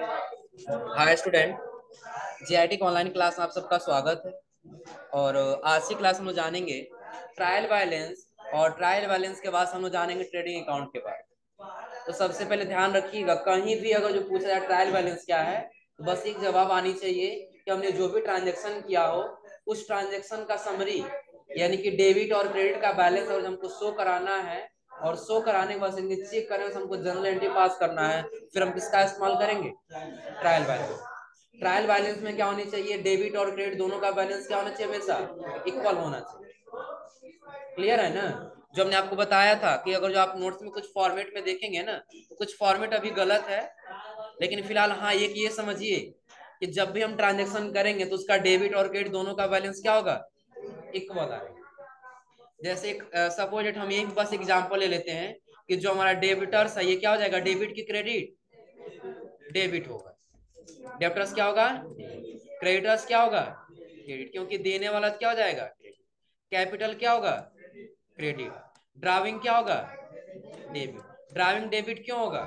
हाय student, GIT के online class में आप सबका स्वागत है। और आज की क्लास में हम लोग जानेंगे ट्रायल बैलेंस, और ट्रायल बैलेंस के बाद हम लोग जानेंगे ट्रेडिंग अकाउंट के बारे। तो सबसे पहले ध्यान रखिएगा, कहीं भी अगर जो पूछा जाए ट्रायल बैलेंस क्या है, तो बस एक जवाब आनी चाहिए कि हमने जो भी ट्रांजेक्शन किया हो उस ट्रांजेक्शन का समरी, यानी कि डेबिट और क्रेडिट का बैलेंस और हमको शो कराना है। और शो कराने के बाद चेक करने से हमको जनरल एंट्री पास करना है। फिर हम किसका इस्तेमाल करेंगे? Trial balance. ट्रायल बैलेंस में क्या होनी चाहिए? डेबिट और क्रेडिट दोनों का बैलेंस क्या होना चाहिए? हमेशा इक्वल होना चाहिए। क्लियर है ना? जो हमने आपको बताया था कि अगर जो आप नोट्स में कुछ फॉर्मेट में देखेंगे ना, तो कुछ फॉर्मेट अभी गलत है, लेकिन फिलहाल हाँ एक ये समझिए कि जब भी हम ट्रांजेक्शन करेंगे तो उसका डेबिट और क्रेडिट दोनों का बैलेंस क्या होगा? इक्वल आएगा। जैसे एक सपोज इट हम एक बस एग्जांपल ले लेते हैं कि जो हमारा डेबिटर्स है ये क्या हो जाएगा? डेबिट की क्रेडिट डेबिट होगा। डेबिटर्स क्या होगा? क्रेडिटर्स क्या होगा? क्रेडिट, क्योंकि देने वाला क्या हो जाएगा? कैपिटल क्या होगा? क्रेडिट। ड्राविंग क्या होगा? डेबिट। ड्राविंग डेबिट क्यों होगा?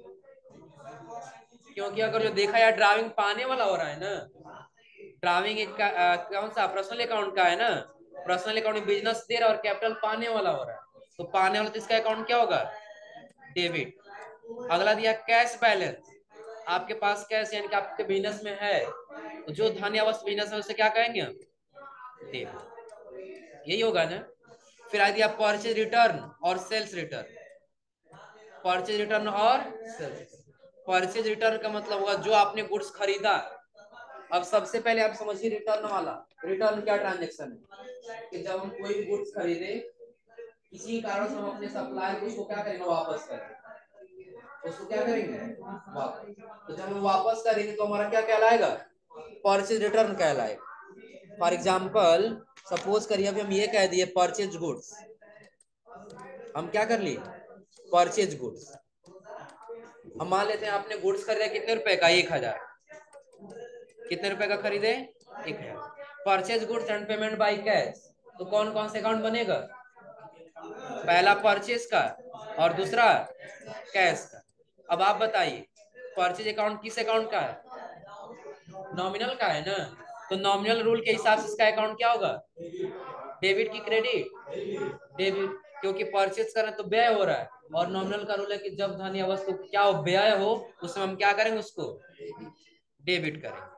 क्योंकि अगर जो देखा जाए ड्राविंग पाने वाला हो रहा है ना। ड्राविंग एक कौन सा पर्सनल अकाउंट का है ना। पर्सनल अकाउंट में बिजनेस दे रहा है और कैपिटल पाने वाला हो रहा है, तो पाने वाला तो इसका अकाउंट क्या होगा? डेबिट। अगला दिया कैश बैलेंस। आपके पास कैश यानी कि आपके बिजनेस में है, तो जो धन या वस्तु बिजनेस है उसे क्या कहेंगे हम? डेबिट। यही होगा ना। फिर आ दिया परचेज रिटर्न और सेल्स रिटर्न। परचेज रिटर्न और सेल्स। परचेज रिटर्न का मतलब होगा जो आपने गुड्स खरीदा। अब सबसे पहले आप समझिए रिटर्न वाला। रिटर्न क्या ट्रांजेक्शन है कि जब हम कोई गुड्स खरीदे, किसी कारण से हम अपने सप्लायर को उसको क्या करेंगे? वापस करेंगे। उसको क्या करेंगे? वापस। तो जब हम वापस करेंगे तो हमारा क्या कहलाएगा? परचेज रिटर्न कहलाएगा। फॉर एग्जाम्पल सपोज करिए अभी हम ये कह दिए परचेज गुड्स। हम क्या कर लिए? Purchase goods. हम मान लेते हैं आपने गुड्स खरीदा कितने रुपए का? 1000। कितने रुपए का खरीदे? 1000। Purchase goods and payment by cash, तो कौन कौन से अकाउंट बनेगा? पहला परचेज का और दूसरा कैश का। अब आप बताइए परचेज अकाउंट किस अकाउंट का है? नॉमिनल का है ना। तो नॉमिनल रूल के हिसाब से इसका अकाउंट क्या होगा? डेबिट की क्रेडिट? डेबिट, क्योंकि परचेज कर रहे हैं तो व्यय हो रहा है। और नॉमिनल का रूल है कि जब धन या वस्तु क्या हो? व्यय हो, उसमें हम क्या करेंगे? उसको डेबिट करेंगे।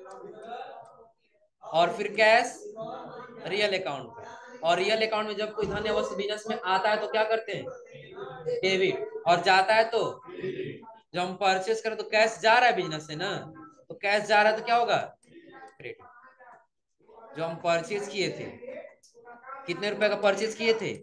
और फिर कैश रियल अकाउंट में। और रियल अकाउंट में जब कोई धन या वस्तु बिजनेस में आता है तो क्या करते हैं? डेबिट। और जाता है तो जब हम परचेस करें तो कैश जा रहा है बिजनेस से ना, तो कैश जा रहा है तो क्या होगा? क्रेडिट। जो हम परचेज किए थे, कितने रुपए का परचेज किए थे?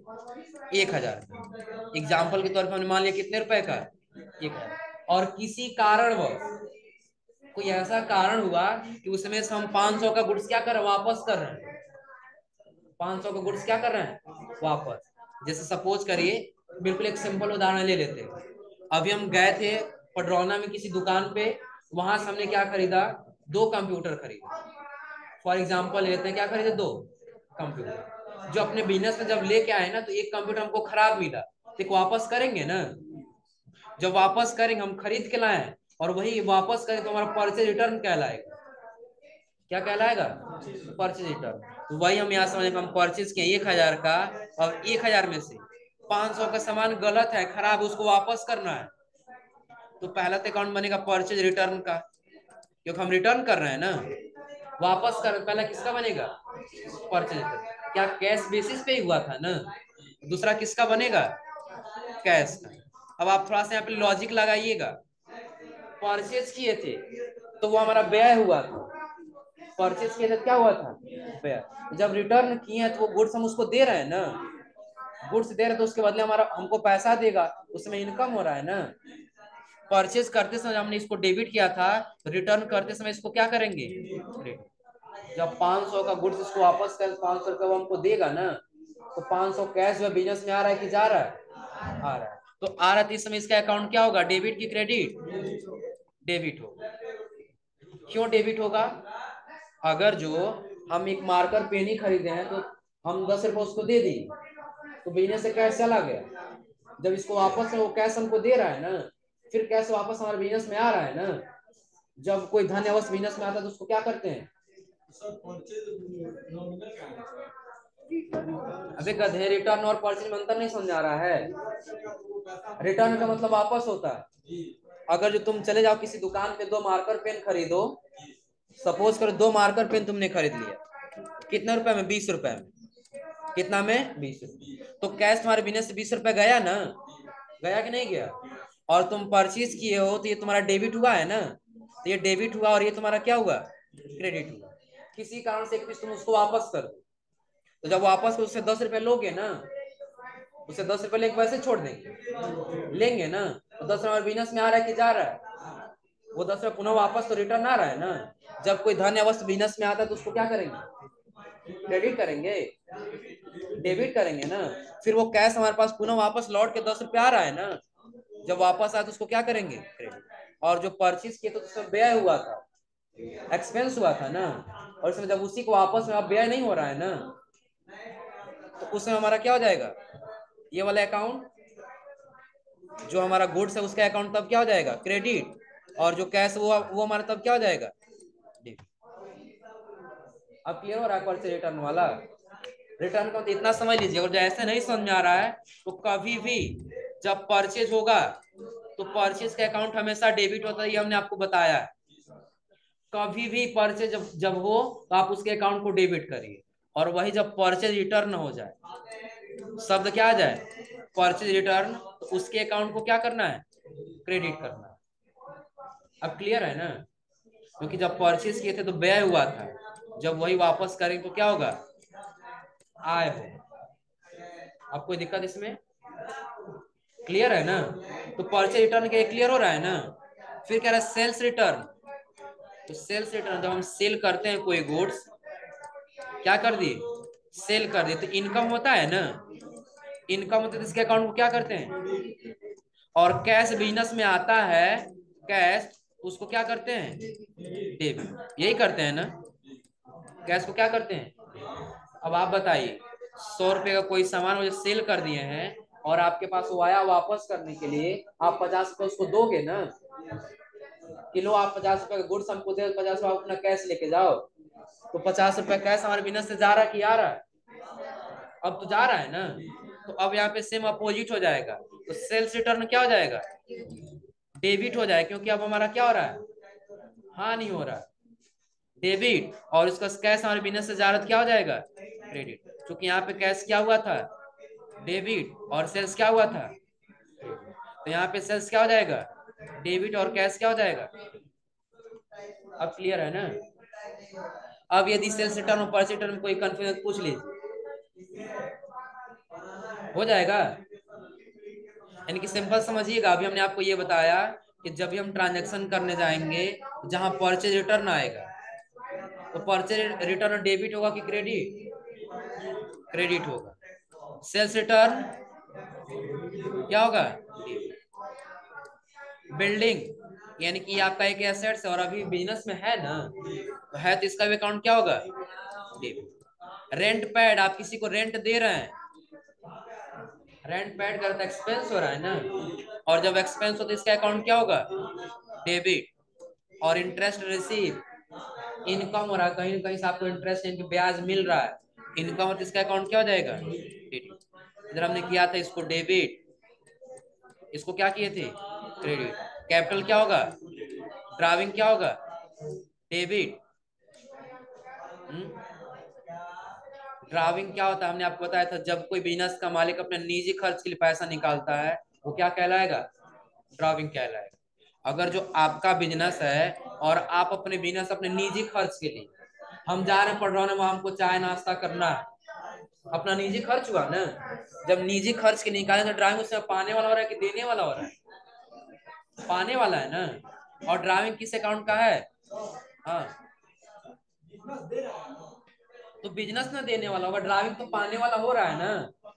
1000। एग्जाम्पल के तौर पर हमने मान लिया कितने रुपए का? 1000। और किसी कारणवश कोई ऐसा कारण हुआ कि उसमें से हम 500 का गुड्स क्या कर रहे हैं? वापस कर रहे हैं। 500 का गुड्स क्या कर रहे हैं? वापस। जैसे सपोज करिए, बिल्कुल एक सिंपल उदाहरण ले लेते हैं। अभी हम गए थे पडरौना में किसी दुकान पे, वहां से हमने क्या खरीदा? 2 कंप्यूटर खरीदा। फॉर एग्जाम्पल लेते हैं, क्या खरीदे? 2 कंप्यूटर। जो अपने बिजनेस में जब लेके आए ना, तो एक कंप्यूटर हमको खराब मिला, तो वापस करेंगे ना। जब वापस करेंगे, हम खरीद के लाए और वही वापस करें तो हमारा परचेज रिटर्न कहलाएगा। क्या कहलाएगा? Purchase return. तो वही हम यहाँ समझ हम परचेज किए 1000 का, और 1000 में से 500 का सामान गलत है, खराब, उसको वापस करना है। तो पहला तो अकाउंट बनेगा परचेज रिटर्न का, क्योंकि हम रिटर्न कर रहे हैं ना, वापस कर। पहला किसका बनेगा? Purchase return. क्या कैश बेसिस पे ही हुआ था ना। दूसरा किसका बनेगा? कैश का। अब आप थोड़ा सा यहाँ पे लॉजिक लगाइएगा। परचेज किए थे तो वो हमारा व्यय हुआ था। परचेज किए थे क्या हुआ था? व्यय। जब रिटर्न किए तो वो गुड्स हम उसको दे रहे हैं ना। गुड्स दे रहे हैं तो उसके बदले हमारा हमको पैसा देगा, उसमें इनकम हो रहा है ना। परचेज करते समय हमने इसको डेबिट किया था, रिटर्न करते समय इसको क्या करेंगे? क्रेडिट। जब 500 का गुड्स इसको वापस कर 500 रुपये वो हमको देगा ना, तो 500 कैश जो बिजनेस में आ रहा है कि जा रहा है? आ रहा है। तो आ रहा है, इस समय इसका अकाउंट क्या होगा? डेबिट की क्रेडिट? डेबिट होगा। क्यों डेबिट होगा? अगर जो हम एक मार्कर पेन ही खरीदे हैं तो हम 10 रुपये उसको दे दी, तो बिजनेस से कैश चला गया। जब इसको वापस से वो कैश हमको दे रहा है ना, फिर कैश वापस हमारे बिजनेस में आ रहा है ना, जब कोई धन या वस्तु बिजनेस में आता है तो उसको क्या करते हैं? अबे गधे, रिटर्न और परचेज में अंतर नहीं समझ आ रहा है? रिटर्न का मतलब वापस होता है। अगर जो तुम चले जाओ किसी दुकान पे, 2 मार्कर पेन खरीदो, सपोज करो 2 मार्कर पेन तुमने खरीद लिया, कितने रुपए में? 20 रुपए में। कितना में? 20 रुपए। तो कैश तुम्हारे बिजनेस से 20 रुपए गया ना? गया कि नहीं गया? और तुम परचेज किए हो तो ये तुम्हारा डेबिट हुआ है ना? तो ये डेबिट हुआ और ये तुम्हारा क्या हुआ? क्रेडिट हुआ। किसी कारण से एक पीस तुम उसको वापस कर दो, तो जब वापस उससे 10 रुपए लोगे ना, उससे 10 रुपए लेके वैसे छोड़ देंगे? लेंगे ना। तो 10 रुपए बिजनेस में आ रहा है कि जा रहा है? वो 10 रुपए पुनः वापस तो रिटर्न आ रहा है ना। जब कोई धन या वस्तु बिजनेस में आता है तो उसको क्या करेंगे? क्रेडिट करेंगे, डेबिट करेंगे ना। फिर वो कैश हमारे पास पुनः वापस लौट के 10 रुपए आ रहा है ना, जब वापस आए तो उसको क्या करेंगे? क्रेडिट। और जो परचेज किए तो उसमें व्यय हुआ था, एक्सपेंस हुआ था ना, और इसमें जब उसी को वापस में अब व्यय नहीं हो रहा है ना, तो उसमें हमारा क्या हो जाएगा? ये वाला अकाउंट जो हमारा गुड्स है उसका अकाउंट तब क्या हो जाएगा? क्रेडिट। और जो कैश वो हमारा तब क्या हो जाएगा? डेबिट। अब क्लियर हो रहा है परचेज रिटर्न वाला? रिटर्न का तो इतना समझ लीजिए, और जैसे नहीं समझ में आ रहा है तो कभी भी जब परचेज होगा तो परचेज का अकाउंट हमेशा डेबिट होता है, ये हमने आपको बताया है। कभी भी परचेज जब हो तो आप उसके अकाउंट को डेबिट करिए, और वही जब परचेज रिटर्न हो जाए, शब्द क्या आ जाए? परचेज रिटर्न, तो उसके अकाउंट को क्या करना है? क्रेडिट करना है। अब क्लियर है ना? क्योंकि जब परचेज किए थे तो व्यय हुआ था, जब वही वापस करेंगे तो क्या होगा? आय हो। अब कोई दिक्कत इसमें? क्लियर है ना? तो परचेज रिटर्न के क्लियर हो रहा है ना? फिर कह रहा है सेल्स रिटर्न। तो सेल्स रिटर्न जब हम सेल करते हैं कोई गुड्स, क्या कर दिए? सेल कर दिए, तो इनकम होता है ना। इनकम होता है तो इसके अकाउंट को क्या करते हैं? और कैश बिजनेस में आता है, कैश, उसको क्या करते हैं? डेबिट। यही करते हैं ना? कैश को क्या करते हैं? अब आप बताइए, 100 रुपए का कोई सामान मुझे सेल कर दिए हैं और आपके पास वो आया वापस करने के लिए, आप 50 रुपए उसको दोगे ना? किलो आप 50 रुपए का गुड्स हमको दे, 50 रुपए आप अपना कैश लेके जाओ, तो 50 रुपए कैश हमारे बिजनेस से जा रहा है कि आ रहा है? अब तो जा रहा है ना। तो अब यहाँ पे सेम अपोजिट हो जाएगा, तो सेल्स रिटर्न क्या हो जाएगा? डेबिट हो जाएगा, क्योंकि अब हमारा क्या हो रहा है? हाँ, नहीं हो रहा है डेबिट, और उसका कैश हमारे बिजनेस से जा रहा है, क्या हो जाएगा? क्रेडिट। क्योंकि यहाँ पे कैश क्या हुआ था? डेबिट, और सेल्स क्या हुआ था? तो यहाँ पे सेल्स क्या हो जाएगा? डेबिट, और कैश क्या हो जाएगा? अब क्लियर है ना? अब यदि सेल्स रिटर्न और परचेज रिटर्न में कोई कंफ्यूजन पूछ लीजिए, हो जाएगा। यानी कि सिंपल समझिएगा, अभी हमने आपको ये बताया कि जब भी हम ट्रांजैक्शन करने जाएंगे जहां परचेज रिटर्न आएगा, तो परचेज रिटर्न डेबिट होगा कि क्रेडिट? क्रेडिट होगा। सेल्स रिटर्न क्या होगा? बिल्डिंग, यानी कि आपका एक एसेट्स है और अभी बिजनेस में है ना, तो है तो इसका भी अकाउंट क्या होगा? डेबिट। रेंट पैड, आप किसी को रेंट दे रहे हैं, रेंट पैड का तो एक्सपेंस हो रहा है ना, और जब एक्सपेंस हो तो इसका अकाउंट क्या होगा? डेबिट। और इंटरेस्ट रिसीव, इनकम हो रहा है, कहीं ना कहीं से आपको इंटरेस्ट यानी कि ब्याज मिल रहा है, इनकम हो तो इसका अकाउंट क्या हो जाएगा? डेबिट। इधर हमने किया था इसको डेबिट, इसको क्या किए थे? क्रेडिट। कैपिटल क्या होगा? ड्राविंग क्या होगा? डेबिट। ड्राविंग क्या होता है हमने आपको बताया था, जब कोई बिजनेस का मालिक अपने निजी खर्च के लिए पैसा निकालता है वो क्या कहलाएगा? ड्राविंग कहलाएगा। अगर जो आपका बिजनेस है और आप अपने बिजनेस अपने निजी खर्च के लिए, हम जा रहे हैं पढ़ने में, हमको चाय नाश्ता करना है, अपना निजी खर्च हुआ ना। जब निजी खर्च के निकाले तो ड्राइविंग उसमें पाने वाला हो रहा है कि देने वाला हो रहा है? पाने वाला है ना। और ड्राइविंग किस अकाउंट का है? हाँ, तो बिजनेस ना देने वाला होगा, ड्राइविंग तो पाने वाला हो रहा है ना।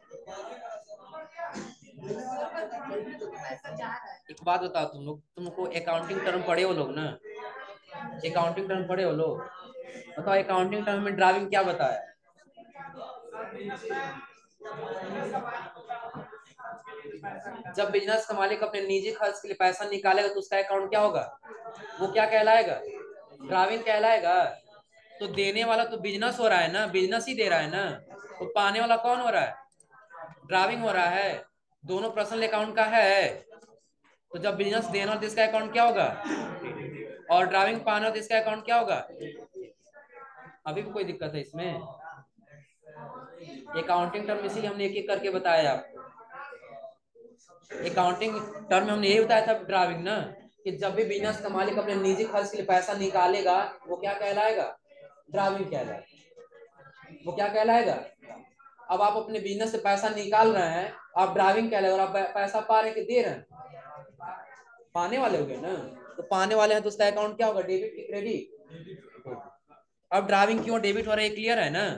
एक बात बताओ, तुमको अकाउंटिंग टर्म पढ़े हो लोग ना? अकाउंटिंग टर्म पढ़े हो लोग? बताओ अकाउंटिंग टर्म में ड्राइविंग क्या बताया? जब बिजनेस का मालिक अपने निजी खर्च के लिए पैसा निकालेगा तो उसका अकाउंट क्या होगा? वो क्या कहलाएगा? ड्राविंग कहलाएगा। तो देने वाला तो बिजनेस हो रहा है ना, बिजनेस ही दे रहा है ना, तो पाने वाला कौन हो रहा है? ड्राविंग हो रहा है। दोनों पर्सनल अकाउंट का है। तो जब बिजनेस देना हो तो इसका अकाउंट क्या होगा? और ड्राविंग पाना हो तो इसका अकाउंट क्या होगा? अभी भी कोई दिक्कत है इसमें? अकाउंटिंग टर्म इसीलिए हमने एक एक करके बताया आपको। अकाउंटिंग टर्म में हमने यही बताया था ड्राविंग ना, कि जब भी बिजनेस का मालिक अपने निजी खर्च के लिए पैसा निकालेगा वो क्या कहलाएगा? ड्राविंग कहलाएगा। वो क्या कहलाएगा? अब आप अपने बिजनेस से पैसा निकाल रहे हैं, आप ड्राविंग कहलाएगा, और आप पैसा पा रहे हैं कि दे रहे हैं? पाने वाले हो गए ना। तो पाने वाले हैं तो उसका अकाउंट क्या होगा? डेबिट की क्रेडिट? अब ड्राइविंग क्यों डेबिट हो रहा है, क्लियर है ना?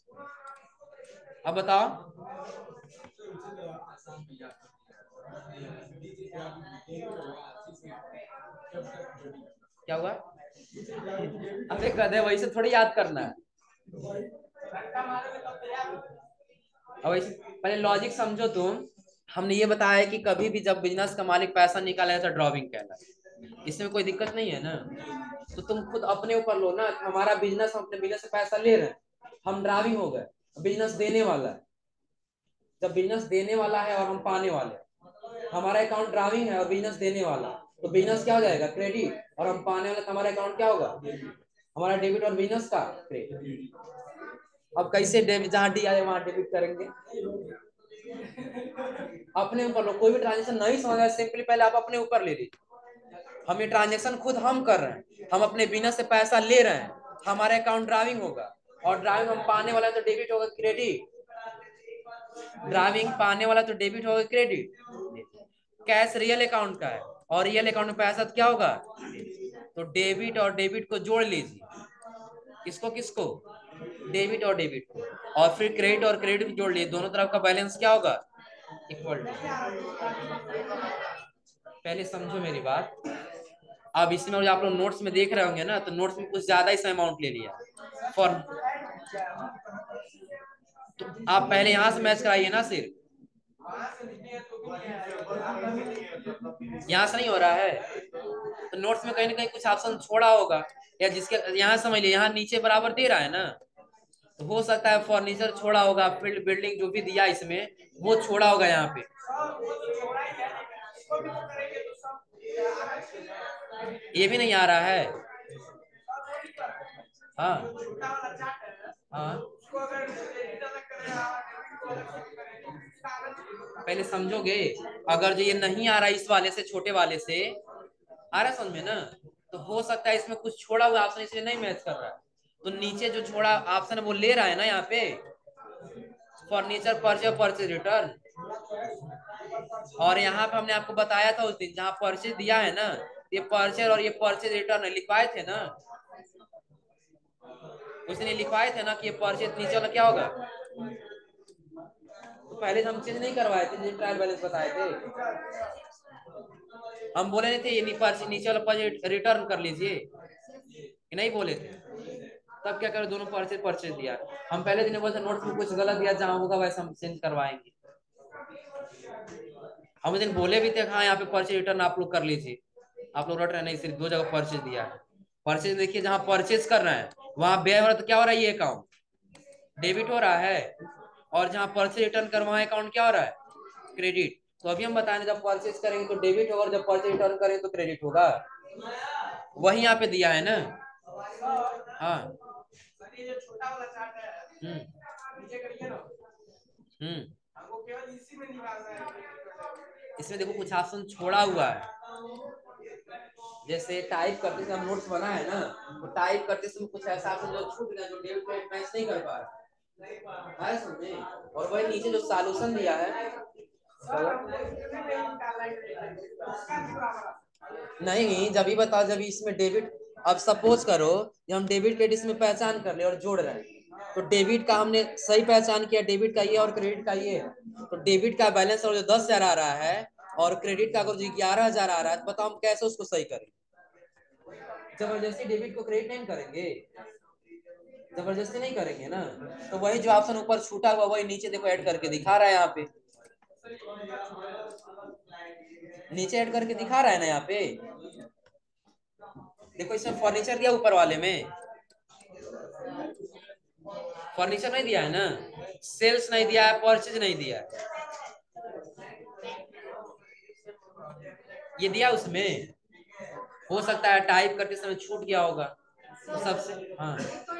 अब बताओ। क्या हुआ? अबे गधे, वैसे थोड़ी याद करना है। अब ऐसे पहले लॉजिक समझो तुम। हमने ये बताया कि कभी भी जब बिजनेस का मालिक पैसा निकाले तो ड्रॉविंग कहना है, इसमें कोई दिक्कत नहीं है ना। तो तुम खुद अपने ऊपर लो ना, हमारा बिजनेस, हम अपने बिजनेस से पैसा ले रहे हैं, हम ड्राइविंग हो गए। बिजनेस देने वाला है, जब बिजनेस देने वाला है और हम पाने वाले हैं, हमारा अकाउंट ड्राइविंग है और बिजनेस देने वाला, तो बिजनेस क्या हो जाएगा? क्रेडिट। और हम पाने वाले, तो हमारा अकाउंट क्या होगा? हमारा डेबिट और बिजनेस का क्रेडिट। अब कैसे डेबिट, जहां डी आए वहां डेबिट करेंगे? अपने ऊपर लो। कोई भी ट्रांजेक्शन नहीं समझ आए, सिंपली पहले आप अपने ऊपर ले लीजिए। हम ये ट्रांजेक्शन खुद हम कर रहे हैं, हम अपने बिजनेस से पैसा ले रहे हैं, हमारा अकाउंट ड्राइविंग होगा, और ड्राइविंग हम पाने वाला है तो डेबिट होगा क्रेडिट। ड्राइविंग पाने वाला तो डेबिट होगा क्रेडिट। कैश रियल अकाउंट का है, और रियल अकाउंट में पैसा तो क्या होगा? तो डेबिट और डेबिट को जोड़ लीजिए। किसको किसको? डेबिट और डेबिट को। और फिर क्रेडिट और क्रेडिट को जोड़ लीजिए, दोनों तरफ का बैलेंस क्या होगा? Equal to. पहले समझो मेरी बात। अब इसमें जो आप लोग नोट्स में देख रहे होंगे ना, तो नोट्स में कुछ ज्यादा ही अमाउंट ले लिया फॉर। तो आप पहले यहां से मैच कराइए ना, सिर्फ यहाँ से नहीं हो रहा है तो नोट्स में कहीं ना कहीं कुछ ऑप्शन छोड़ा होगा, या जिसके यहाँ समझ लिया, यहाँ नीचे बराबर दे रहा है ना, तो हो सकता है फर्नीचर छोड़ा होगा, फील्ड बिल्डिंग जो भी दिया इसमें वो छोड़ा होगा यहाँ पे। ये भी नहीं आ रहा है। हाँ हाँ, पहले समझोगे। अगर जो ये नहीं आ रहा इस वाले से, छोटे वाले से आ रहा है समझ में ना, तो हो सकता है इसमें कुछ छोड़ा हुआ ऑप्शन इसलिए नहीं मैच कर रहा है। तो नीचे जो छोड़ा ऑप्शन है वो ले रहा है ना यहाँ पे, फर्नीचर परचेज, परचेज रिटर्न। और यहाँ पे हमने आपको बताया था उस दिन, जहाँ परचेज दिया है ना, ये परचेज और ये परचेज रिटर्न लिखवाए थे ना, उस दिन लिखवाए थे ना कि ये परचेज नीचे वाला क्या होगा। तो पहले हम चेंज नहीं करवाए थे, ट्रायल बैलेंस बताए थे, हम बोले नहीं थे ये नीचे वाला परचेज रिटर्न कर लीजिए, कि नहीं बोले थे? तब क्या करो, दोनों परचेज परचेज दिया। हम पहले दिन बोले नोट्स में कुछ गलत दिया, जहां होगा वैसे हम चेंज करवाएंगे। हम उस दिन बोले भी थे हाँ यहाँ पे परचेज रिटर्न आप लोग कर लीजिए, आप लोग रट रहे नहीं, सिर्फ दो जगह परचेज दिया है। परचेज देखिए, जहां परचेज कर रहे हैं वहां व्यय हो रहा है, तो क्या हो रहा है? ये अकाउंट डेबिट हो रहा है, और जहां परचेज रिटर्न कर वहां अकाउंट क्या हो रहा है? क्रेडिट। तो अभी हम बताएंगे, जब परचेज करेंगे तो डेबिट होगा, और जब परचेज रिटर्न करेंगे तो क्रेडिट होगा। वही यहाँ पे दिया है ना। हाँ। हम्म हम्म। इसमें देखो कुछ ऑप्शन छोड़ा हुआ है, जैसे टाइप करते समय नोट्स बना है ना, तो टाइप करते समय कुछ ऐसा ऑप्शन जो छूट गया, जो डेबिट क्रेडिट मैच नहीं कर पा रहा है समझे। और वही नीचे जो सॉल्यूशन दिया है, नहीं जब भी बताओ, जब इसमें डेबिट, अब सपोज करो कि हम डेबिट क्रेडिट इसमें पहचान कर ले और जोड़ रहे हैं, तो डेबिट का हमने सही पहचान किया, डेबिट का ये और क्रेडिट का ये, तो डेबिट का बैलेंस और जो 10,000 आ रहा है, और क्रेडिट का अगर जो 11,000 आ रहा है, तो बताओ हम कैसे उसको सही करें? जबरदस्ती डेबिट को क्रेडिट नहीं करेंगे, जबरदस्ती नहीं करेंगे ना। तो वही जो ऑप्शन ऊपर छूटा हुआ वही नीचे देखो ऐड करके दिखा रहा है यहाँ पे। नीचे ऐड करके दिखा रहा है ना यहाँ पे, देखो इसमें फर्नीचर दिया ऊपर वाले में, फर्नीचर नहीं दिया है ना, सेल्स नहीं दिया है, परचेज नहीं दिया है, ये दिया उसमें। हो सकता है टाइप करते समय छूट गया होगा, तो सबसे हाँ।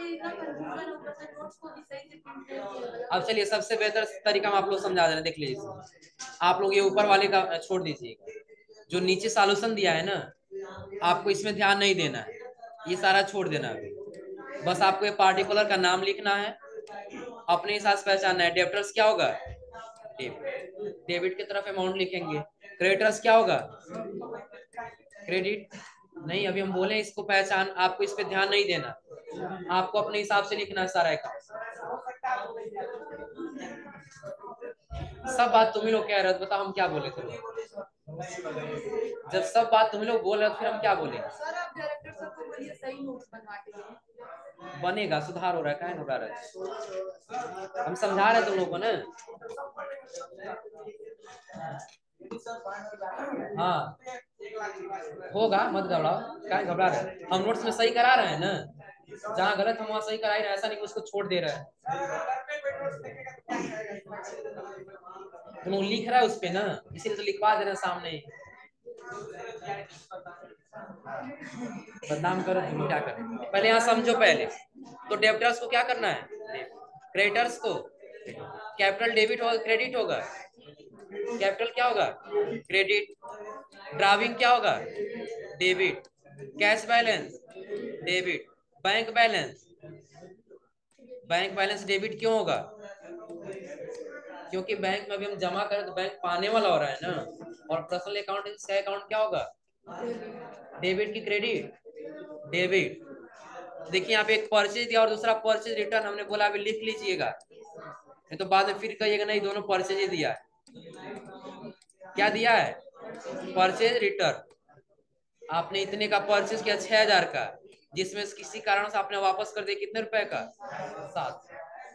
अब चलिए सबसे बेहतर तरीका हम आप लोग समझा दे रहे हैं, देख लीजिए। आप लोग ये ऊपर वाले का छोड़ दीजिएगा, जो नीचे सॉल्यूशन दिया है ना, आपको इसमें ध्यान नहीं देना है, ये सारा छोड़ देना है। बस आपको ये पार्टिकुलर का नाम लिखना है, अपने हिसाब से पहचानना है। डेब्टर्स क्या होगा, डेबिट की तरफ अमाउंट लिखेंगे। क्रेडिटर्स क्या होगा, क्रेडिट नहीं, अभी हम बोले इसको पहचान, आपको इस पे ध्यान नहीं देना, आपको अपने हिसाब से लिखना है सारा अकाउंट। सब बात तुम ही लोग कह रहे हो, बताओ हम क्या बोले थे। जब सब बात तुम लोग बोल रहे हो फिर हम क्या बोले। बनेगा, सुधार हो रहा है, क्या घबरा रहे, हम समझा रहे तुम लोग को ना। हाँ होगा, मत घबराओ, क्या घबरा रहे, हम नोट्स में सही करा रहे हैं ना, जहाँ गलत हम वहाँ सही करा ही रहे हैं, ऐसा नहीं कि उसको छोड़ दे रहे हैं। तुम लोग लिख रहा है उस पे ना, इसीलिए तो लिखवा दे रहे हैं सामने। बदनाम करो तुम, क्या करें, पहले यहाँ समझो पहले। तो डेब्टर्स को क्या करना है, क्रेडिटर्स को कैपिटल डेबिट होगा, क्रेडिट होगा, कैपिटल क्या होगा, क्रेडिट, ड्राविंग क्या होगा, debit, cash balance debit, bank balance, bank balance debit क्यों होगा, क्योंकि बैंक में अभी हम जमा करें तो बैंक पाने वाला हो रहा है ना, और पर्सनल अकाउंट इसका अकाउंट क्या होगा, डेबिट की क्रेडिट, डेबिट। देखिए यहाँ पे एक परचेज दिया और दूसरा परचेज रिटर्न, हमने बोला अभी लिख लीजिएगा, नहीं तो बाद में फिर कहिएगा नहीं दोनों परचेज ही दिया है। क्या दिया है, परचेज रिटर्न। आपने इतने का परचेज किया 6,000 का, जिसमें से किसी कारण से आपने वापस कर दिया कितने रुपए का, 7।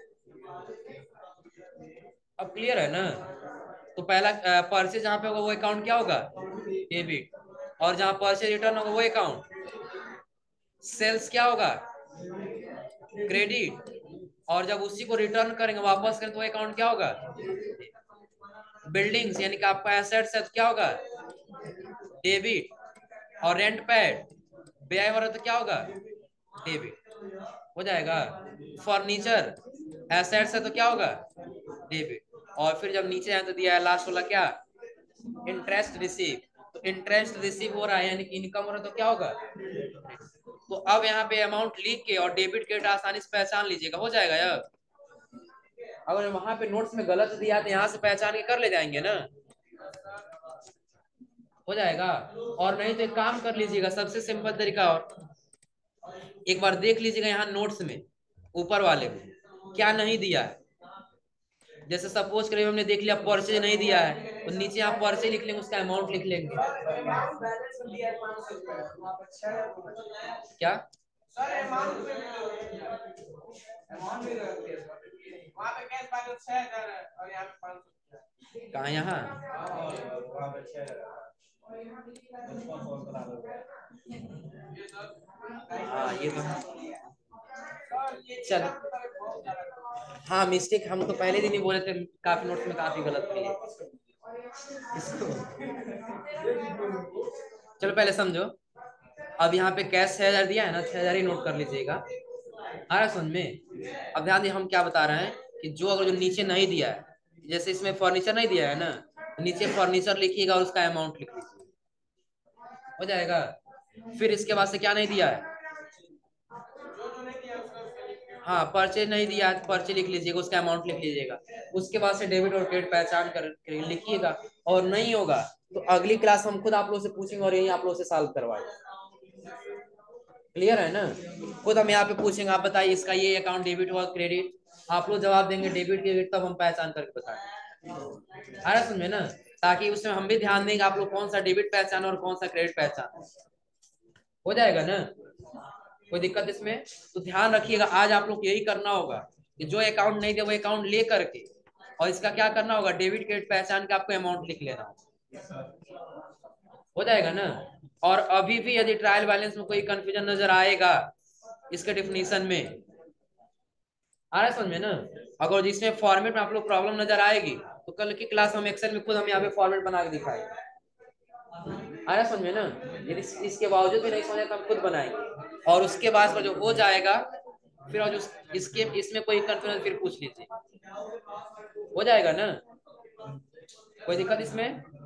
अब क्लियर है ना। तो पहला परचेज जहां पे होगा वो अकाउंट क्या होगा, डेबिट, और जहां परचेज रिटर्न होगा वो अकाउंट, सेल्स क्या होगा, क्रेडिट, और जब उसी को रिटर्न करेंगे वापस करेंगे तो वो अकाउंट क्या होगा, बिल्डिंग्स यानी कि आपका एसेट्स है तो क्या होगा, डेबिट, और रेंट पेड व्यय हो रहा तो क्या होगा, डेबिट, हो जाएगा। फर्नीचर एसेट्स है तो क्या होगा, डेबिट, और फिर जब नीचे आए तो दिया है लास्ट वाला क्या, इंटरेस्ट रिसीव, तो इंटरेस्ट रिसीव हो रहा है यानी कि इनकम हो रहा है तो क्या होगा। तो अब यहाँ पे अमाउंट लिख के और डेबिट क्रेडिट आसानी से पहचान लीजिएगा, हो जाएगा यार। अगर वहां पे नोट्स में गलत दिया तो यहाँ से पहचान के कर ले जाएंगे ना, हो जाएगा। और नहीं तो एक काम कर लीजिएगा, सबसे सिंपल तरीका, और एक बार देख लीजिएगा यहाँ नोट्स में ऊपर वाले में क्या नहीं दिया है। जैसे सपोज करिए हमने देख लिया परचेज नहीं दिया है, तो नीचे आप परचेज लिख लेंगे, उसका अमाउंट लिख लेंगे। क्या कहा यहाँ, हाँ ये तो चल, हाँ मिस्टेक हम तो पहले दिन ही बोले थे, काफी नोट्स में काफी गलत मिली। चलो पहले समझो, अब यहाँ पे कैश 6,000 दिया है ना, 6,000 ही नोट कर लीजिएगा, आ रहा है समझ में। अब ध्यान दिए हम क्या बता रहे हैं कि जो अगर जो नीचे नहीं दिया है, जैसे इसमें फर्नीचर नहीं दिया है ना, तो नीचे फर्नीचर लिखिएगा और उसका अमाउंट लिख लीजिए, हो जाएगा। फिर इसके बाद से क्या नहीं दिया है, हाँ परचेज नहीं दिया है, परचेज लिख लीजिएगा, उसका अमाउंट लिख लीजिएगा। उसके बाद से डेबिट और क्रेडिट पहचान कर लिखिएगा, और नहीं होगा तो अगली क्लास हम खुद आप लोग से पूछेंगे और यही आप लोग से सॉल्व करवाएंगे। क्लियर है ना। खुद हम यहाँ पे पूछेंगे, आप बताइए इसका ये अकाउंट डेबिट हुआ क्रेडिट, आप लोग जवाब देंगे डेबिट क्रेडिट, तब हम पहचान करके बताएंगे। आ रहा समझे ना, ताकि उसमें हम भी ध्यान देंगे आप लोग कौन सा डेबिट पहचान और कौन सा क्रेडिट पहचान, हो जाएगा ना। कोई दिक्कत इसमें, तो ध्यान रखिएगा आज आप लोग यही करना होगा कि जो अकाउंट नहीं दे वो अकाउंट ले करके, और इसका क्या करना होगा, डेबिट क्रेडिट पहचान के आपको अमाउंट लिख लेना होगा। हो जाएगा ना। और अभी भी यदि ट्रायल बैलेंस में कोई कंफ्यूजन नजर आएगा इसके डिफिनीशन में, आ रहा है समझ में ना। अगर जिसमें फॉर्मेट में आप लोग प्रॉब्लम नजर आएगी तो कल की क्लास हम एक्सेल में खुद हम यहाँ पे फॉर्मेट बना के दिखाएंगे। आ रहा है समझ में ना। यदि इसके बावजूद भी नहीं समझे तो हम खुद बनाएंगे, और उसके बाद जो हो जाएगा फिर और जो इसके इसमें कोई कंफ्यूजन फिर पूछ लीजिए, हो जाएगा ना। कोई दिक्कत इसमें?